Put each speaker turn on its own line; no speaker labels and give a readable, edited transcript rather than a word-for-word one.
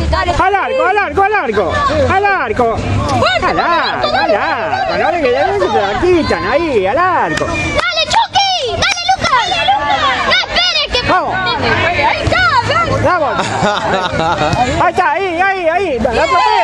Al arco, al arco, al arco. Al arco. Al arco, al arco. No le queden, se la quitan ahí, al arco.
¡Dale, Chucky! ¡Dale, Lucas! ¡Dale, Lucas! ¡No esperes que...
Vamos.
Ahí está,
Vamos. Ahí está, ahí. La